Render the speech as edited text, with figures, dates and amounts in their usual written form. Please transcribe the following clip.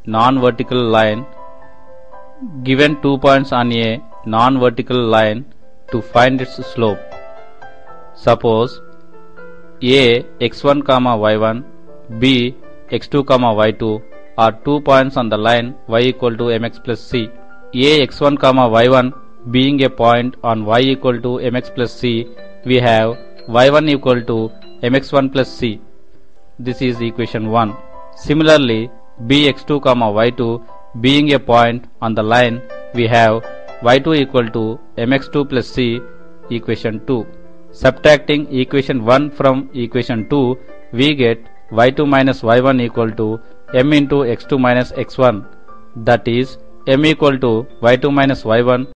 non-vertical line. Given 2 points on a non-vertical line to find its slope. Suppose a x1, y1, b x2, y2 are 2 points on the line y equal to mx plus c. A x1, y1 being a point on y equal to mx plus c, we have y1 equal to mx1 plus c. This is equation 1. Similarly, b x2, y2 being a point on the line, we have y2 equal to mx2 plus c, equation 2. Subtracting equation 1 from equation 2, we get y2 minus y1 equal to m into x2 minus x1, that is m equal to y2 minus y1